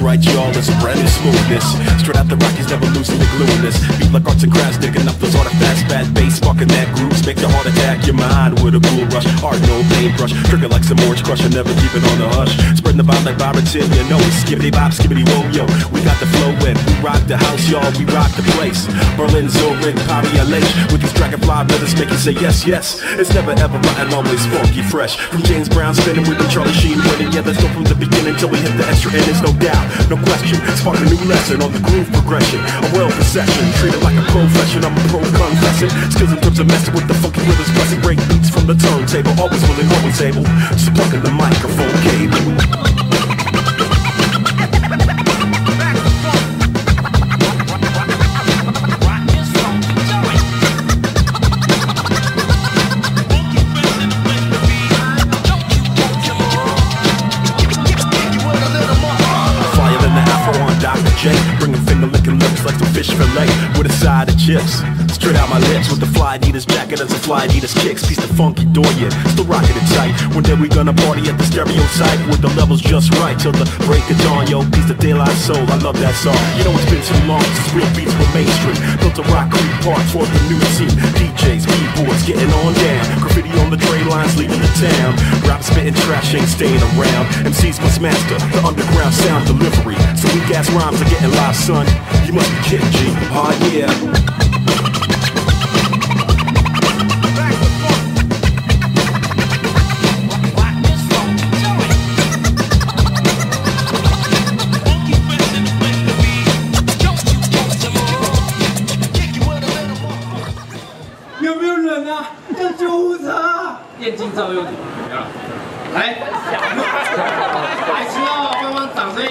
right, y'all, it's a brand new smoothness. Straight out the Rockies, never losing the gluiness. Beat like arts and crafts, digging up those artifacts. Fat bass, sparking that grooves, make your heart attack your mind with a cool rush. Heart, no paintbrush, trigger like some orange crusher, never keep it on the hush. Spreading the vibe like Byronton, you know it's skibbity bop, skibbity whoa, yo. We got the flow in, we rock the house, y'all, we rock the place. Berlin, Zurich, Paris, LA, with these dragonfly brothers make you say yes, yes. It's never ever rotten, always funky, fresh. From James Brown spinning with the Charlie Sheen winning, yeah, let's go from the beginning till we hit the extra end, it's no doubt, no question. Spark a new lesson on the groove progression, a well possession, treated like a profession, I'm a pro confessing. Skills in terms of messing with the funky rhythms, pressing break beats from the turntable, always willing, always able, just plugging the microphone cable. Bringing finger licking lips like some fish fillet with a side of chips. Straight out my lips with the fly Adidas jacket as a fly Adidas kicks. Piece the funky doyen, still rocking it tight. One day we gonna party at the stereo site with the levels just right till the break of dawn. Yo, piece of daylight soul, I love that song. You know it's been too long since real beats were mainstream. Built a Rock Creek Park for the new scene. DJs, keyboards, getting on down. Graffiti on the tray lines leading to town. Rap spitting trash ain't staying around. MCs must master the underground sound delivery. So weak ass rhymes are getting live, son. You must be kidding, G. Oh yeah. 有没有人啊？要救护车啊！验镜照又怎么样？来，白痴哦，帮忙掌声。